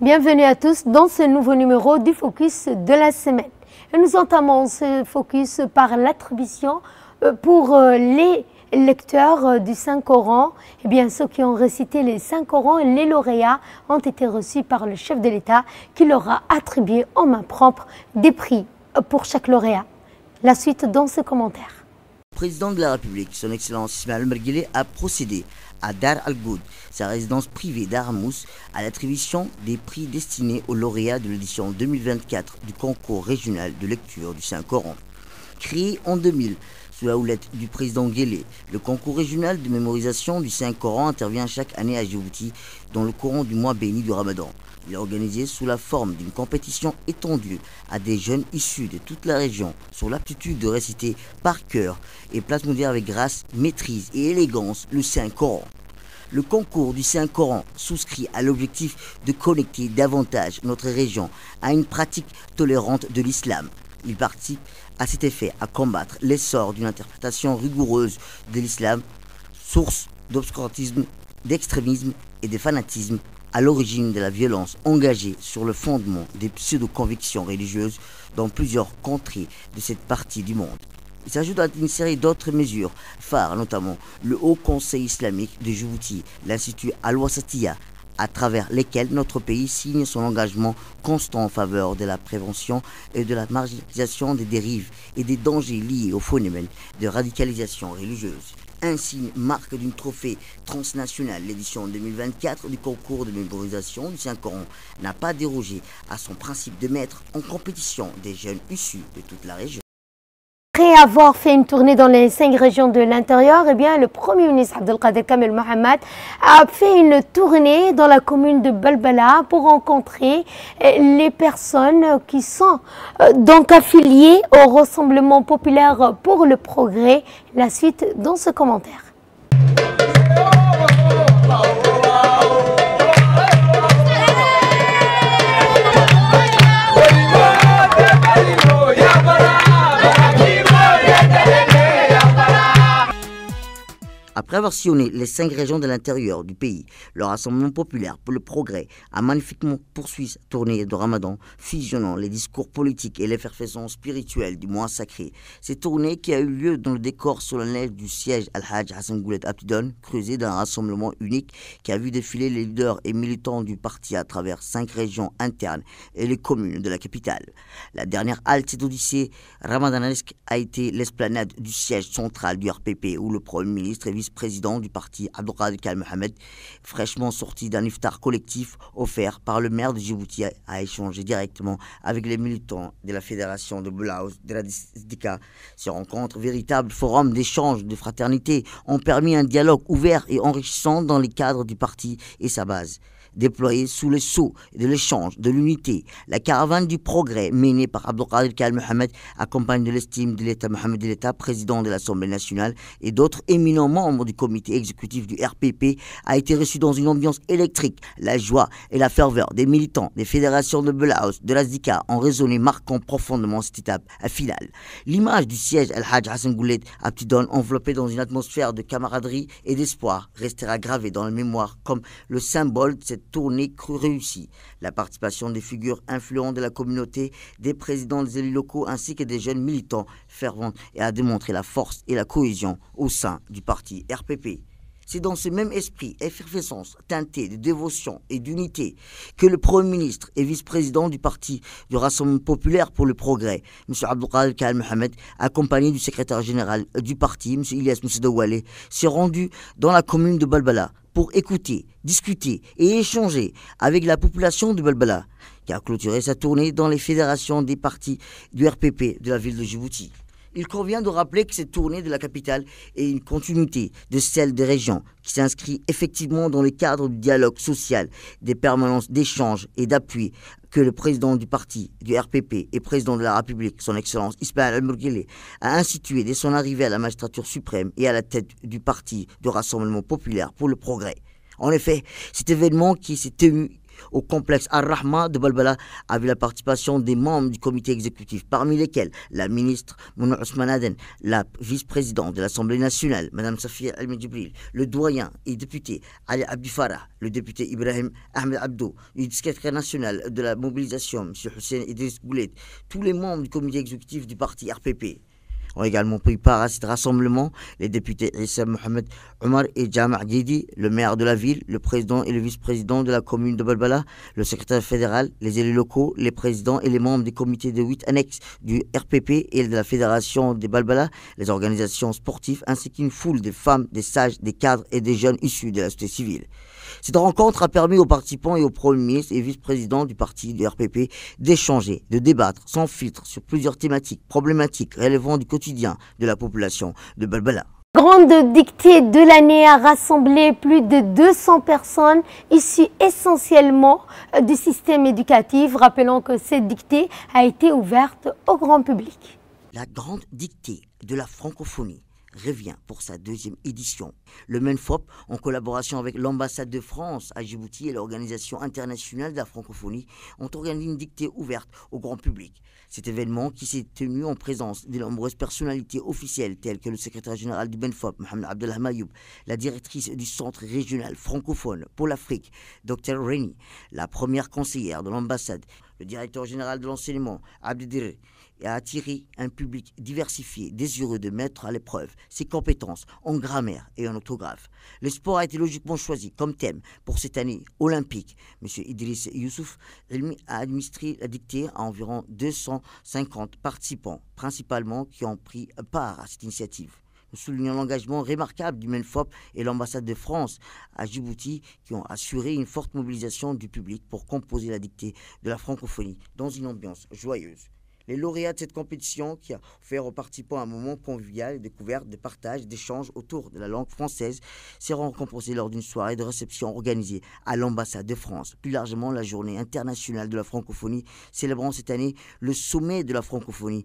Bienvenue à tous dans ce nouveau numéro du Focus de la semaine. Et nous entamons ce focus par l'attribution pour les lecteurs du Saint-Coran. Eh bien, ceux qui ont récité les Saint-Coran, les lauréats ont été reçus par le chef de l'État qui leur a attribué en main propre des prix pour chaque lauréat. La suite dans ce commentaire. Le président de la République, son Excellence Ismaël Omar Guelleh, a procédé à Dar Al-Goud, sa résidence privée d'Aramous, à l'attribution des prix destinés aux lauréats de l'édition 2024 du concours régional de lecture du Saint-Coran. Créé en 2000 sous la houlette du président Guelleh, le concours régional de mémorisation du Saint-Coran intervient chaque année à Djibouti dans le courant du mois béni du Ramadan. Il est organisé sous la forme d'une compétition étendue à des jeunes issus de toute la région sur l'aptitude de réciter par cœur et plasmoder avec grâce, maîtrise et élégance le Saint-Coran. Le concours du Saint-Coran souscrit à l'objectif de connecter davantage notre région à une pratique tolérante de l'islam. Il participe à cet effet à combattre l'essor d'une interprétation rigoureuse de l'islam, source d'obscurantisme, d'extrémisme et de fanatisme, à l'origine de la violence engagée sur le fondement des pseudo-convictions religieuses dans plusieurs contrées de cette partie du monde. Il s'ajoute à une série d'autres mesures phares, notamment le Haut Conseil islamique de Djibouti, l'Institut Al-Wasatiyya, à travers lesquels notre pays signe son engagement constant en faveur de la prévention et de la marginalisation des dérives et des dangers liés au phénomène de radicalisation religieuse. Ainsi, marque d'une trophée transnationale, l'édition 2024 du concours de mémorisation du Saint-Coran n'a pas dérogé à son principe de mettre en compétition des jeunes issus de toute la région. Après avoir fait une tournée dans les 5 régions de l'intérieur, eh bien, le Premier ministre Abdelkader Kamel Mohamed a fait une tournée dans la commune de Balbala pour rencontrer les personnes qui sont donc affiliées au Rassemblement populaire pour le progrès. La suite dans ce commentaire. Après avoir sillonné les 5 régions de l'intérieur du pays, le Rassemblement populaire pour le progrès a magnifiquement poursuivi sa tournée de Ramadan, fusionnant les discours politiques et l'effervescence spirituelle du mois sacré. Cette tournée qui a eu lieu dans le décor solennel du siège Al-Hajj Hassan Goulet Aptidon, creusé d'un rassemblement unique qui a vu défiler les leaders et militants du parti à travers 5 régions internes et les communes de la capitale. La dernière halte cette odyssée ramadanesque a été l'esplanade du siège central du RPP où le Premier ministre et vice-président du parti Abdelkader Kamel Mohamed, fraîchement sorti d'un iftar collectif offert par le maire de Djibouti, a échangé directement avec les militants de la fédération de Belaous de la Zdika. Ces rencontres, véritables forums d'échange, de fraternité, ont permis un dialogue ouvert et enrichissant dans les cadres du parti et sa base. Déployée sous le sceau de l'échange, de l'unité, la caravane du progrès menée par Abdelkader Kamel Mohamed, accompagne de l'estime de l'État Mohamed de l'État, président de l'Assemblée nationale et d'autres éminents membres du comité exécutif du RPP, a été reçue dans une ambiance électrique. La joie et la ferveur des militants des fédérations de Belaous, de la Zdika ont résonné, marquant profondément cette étape finale. L'image du siège Al-Hajj Hassan Goulet Aptidon, enveloppée dans une atmosphère de camaraderie et d'espoir, restera gravée dans la mémoire comme le symbole de cette tournée réussie. La participation des figures influentes de la communauté, des présidents des élus locaux ainsi que des jeunes militants fervents et a démontré la force et la cohésion au sein du parti RPP. C'est dans ce même esprit, effervescence, teinté de dévotion et d'unité, que le Premier ministre et vice-président du parti du Rassemblement populaire pour le progrès, M. Abdelkader Kamel Mohamed, accompagné du secrétaire général du parti, M. Ilyas Moussedawale, s'est rendu dans la commune de Balbala pour écouter, discuter et échanger avec la population de Balbala, qui a clôturé sa tournée dans les fédérations des partis du RPP de la ville de Djibouti. Il convient de rappeler que cette tournée de la capitale est une continuité de celle des régions, qui s'inscrit effectivement dans le cadre du dialogue social, des permanences d'échange et d'appui que le président du parti du RPP et président de la République, son Excellence Ismaël Omar Guelleh, a institué dès son arrivée à la magistrature suprême et à la tête du parti du Rassemblement populaire pour le progrès. En effet, cet événement qui s'est tenu au complexe Ar-Rahma de Balbala avec la participation des membres du comité exécutif, parmi lesquels la ministre Mona Ousmane Aden, la vice-présidente de l'Assemblée nationale, Mme Safia El-Medjibril, le doyen et député Ali Abdi Farah, le député Ibrahim Ahmed Abdou, le secrétaire national de la mobilisation, M. Hussein Idriss Goulet, tous les membres du comité exécutif du parti RPP. Ont également pris part à cet rassemblement les députés Issa Mohamed Omar et Jama' Didi, le maire de la ville, le président et le vice-président de la commune de Balbala, le secrétaire fédéral, les élus locaux, les présidents et les membres des comités de 8 annexes du RPP et de la fédération des Balbala, les organisations sportives ainsi qu'une foule de femmes, des sages, des cadres et des jeunes issus de la société civile. Cette rencontre a permis aux participants et au Premier ministre et vice-président du parti du RPP d'échanger, de débattre sans filtre sur plusieurs thématiques problématiques relevant du quotidien de la population de Balbala. Grande dictée de l'année a rassemblé plus de 200 personnes issues essentiellement du système éducatif. Rappelons que cette dictée a été ouverte au grand public. La grande dictée de la francophonie revient pour sa deuxième édition. Le MENFOP, en collaboration avec l'ambassade de France à Djibouti et l'Organisation internationale de la francophonie, ont organisé une dictée ouverte au grand public. Cet événement, qui s'est tenu en présence de nombreuses personnalités officielles telles que le secrétaire général du MENFOP, Mohamed Abdellah Mayoub, la directrice du Centre régional francophone pour l'Afrique, Dr Reni, la première conseillère de l'ambassade, le directeur général de l'enseignement, Abdidir, a attiré un public diversifié, désireux de mettre à l'épreuve ses compétences en grammaire et en orthographe. Le sport a été logiquement choisi comme thème pour cette année olympique. M. Idriss Youssouf a administré la dictée à environ 250 participants, principalement qui ont pris part à cette initiative. Nous soulignons l'engagement remarquable du MENFOP et l'ambassade de France à Djibouti qui ont assuré une forte mobilisation du public pour composer la dictée de la francophonie dans une ambiance joyeuse. Les lauréats de cette compétition, qui a offert aux participants un moment convivial de découverte, de partage, d'échange autour de la langue française, seront récompensés lors d'une soirée de réception organisée à l'ambassade de France. Plus largement, la journée internationale de la francophonie, célébrant cette année le sommet de la francophonie,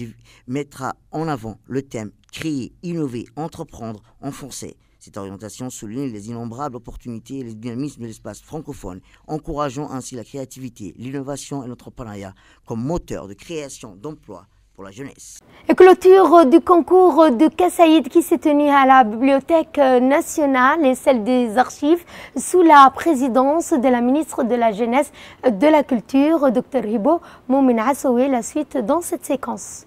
mettra en avant le thème « Créer, innover, entreprendre en français ». Cette orientation souligne les innombrables opportunités et les dynamismes de l'espace francophone, encourageant ainsi la créativité, l'innovation et l'entrepreneuriat comme moteur de création d'emplois pour la jeunesse. Et clôture du concours de Kassaïd qui s'est tenu à la Bibliothèque nationale et celle des archives sous la présidence de la ministre de la Jeunesse et de la Culture, Dr Hibo Moumin Assoui. La suite dans cette séquence.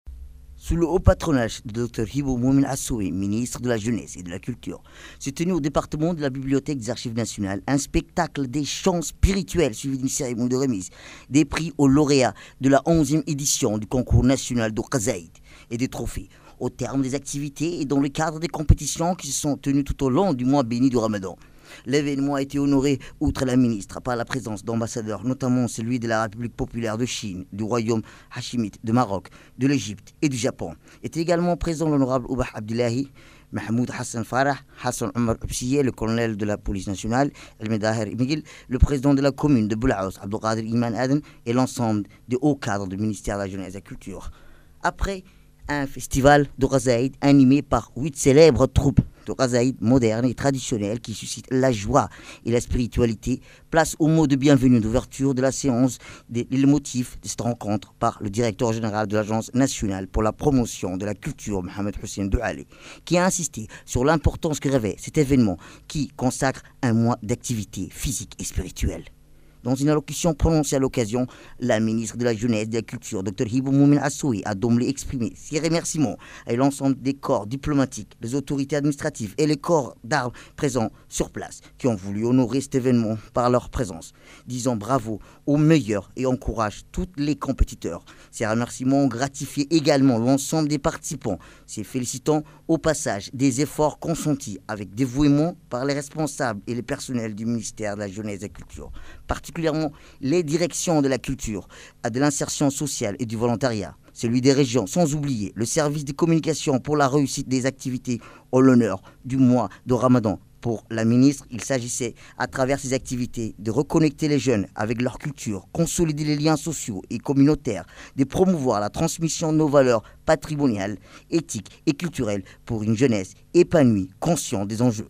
Sous le haut patronage de Dr Hibo Moumin Assoui, ministre de la Jeunesse et de la Culture, s'est tenu au département de la Bibliothèque des Archives nationales un spectacle des chants spirituels suivi d'une cérémonie de remise des prix aux lauréats de la 11e édition du concours national de Kassaïd et des trophées au terme des activités et dans le cadre des compétitions qui se sont tenues tout au long du mois béni du Ramadan. L'événement a été honoré, outre la ministre, par la présence d'ambassadeurs, notamment celui de la République populaire de Chine, du royaume hachimite de Maroc, de l'Égypte et du Japon. Était également présent l'honorable Oubah Abdullahi, Mahmoud Hassan Farah, Hassan Omar Obsiye, le colonel de la police nationale, El Medaher Miguel, le président de la commune de Boulaous, Abdelkader Iman Aden, et l'ensemble des hauts cadres du ministère de la Jeunesse et de la Culture. Après un festival de Kassaïd animé par 8 célèbres troupes de Kassaïd modernes et traditionnelles qui suscitent la joie et la spiritualité, place au mot de bienvenue d'ouverture de la séance le motif de cette rencontre par le directeur général de l'Agence nationale pour la promotion de la culture, Mohamed Hussein Douali, qui a insisté sur l'importance que revêt cet événement qui consacre un mois d'activité physique et spirituelle. Dans une allocution prononcée à l'occasion, la ministre de la Jeunesse et de la Culture, Dr Hibo Moumin Assoui, a d'emblée exprimé ses remerciements à l'ensemble des corps diplomatiques, les autorités administratives et les corps d'armes présents sur place qui ont voulu honorer cet événement par leur présence, disant bravo aux meilleurs et encourage tous les compétiteurs. Ces remerciements ont gratifié également l'ensemble des participants, ces félicitant au passage des efforts consentis avec dévouement par les responsables et les personnels du ministère de la Jeunesse et de la Culture, particulièrement les directions de la culture, de l'insertion sociale et du volontariat, celui des régions, sans oublier le service de communication pour la réussite des activités en l'honneur du mois de Ramadan. Pour la ministre, il s'agissait, à travers ces activités, de reconnecter les jeunes avec leur culture, consolider les liens sociaux et communautaires, de promouvoir la transmission de nos valeurs patrimoniales, éthiques et culturelles pour une jeunesse épanouie, consciente des enjeux.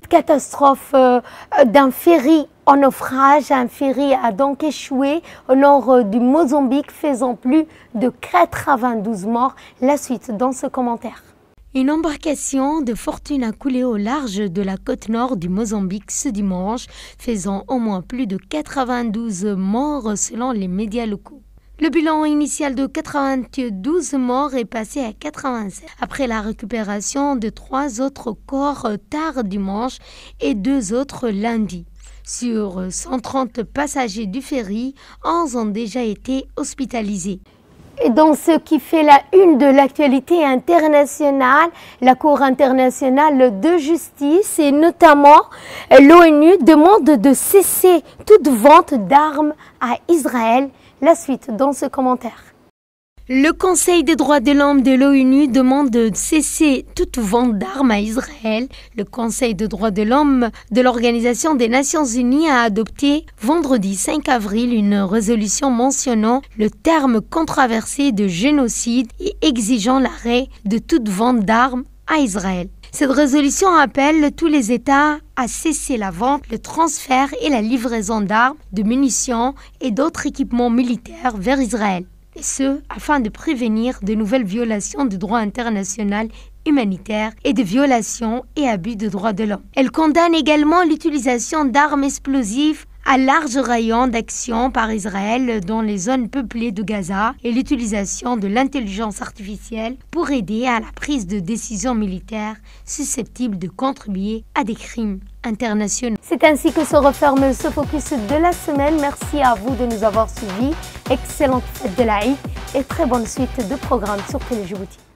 catastrophe d'un ferry en naufrage. Un ferry a donc échoué au nord du Mozambique, faisant plus de 92 morts. La suite dans ce commentaire. Une embarcation de fortune a coulé au large de la côte nord du Mozambique ce dimanche, faisant au moins plus de 92 morts selon les médias locaux. Le bilan initial de 92 morts est passé à 87 après la récupération de 3 autres corps tard dimanche et 2 autres lundi. Sur 130 passagers du ferry, 11 ont déjà été hospitalisés. Et dans ce qui fait la une de l'actualité internationale, la Cour internationale de justice et notamment l'ONU demande de cesser toute vente d'armes à Israël. La suite dans ce commentaire. Le Conseil des droits de l'homme de l'ONU demande de cesser toute vente d'armes à Israël. Le Conseil des droits de l'homme de l'Organisation des Nations Unies a adopté vendredi 5 avril une résolution mentionnant le terme controversé de génocide et exigeant l'arrêt de toute vente d'armes à Israël. Cette résolution appelle tous les États à cesser la vente, le transfert et la livraison d'armes, de munitions et d'autres équipements militaires vers Israël. Et ce, afin de prévenir de nouvelles violations du droit international humanitaire et de violations et abus de droits de l'homme. Elle condamne également l'utilisation d'armes explosives à large rayon d'action par Israël dans les zones peuplées de Gaza et l'utilisation de l'intelligence artificielle pour aider à la prise de décisions militaires susceptibles de contribuer à des crimes internationaux. C'est ainsi que se referme ce focus de la semaine. Merci à vous de nous avoir suivis. Excellente fête de l'Aïd et très bonne suite de programmes sur Télé Djibouti.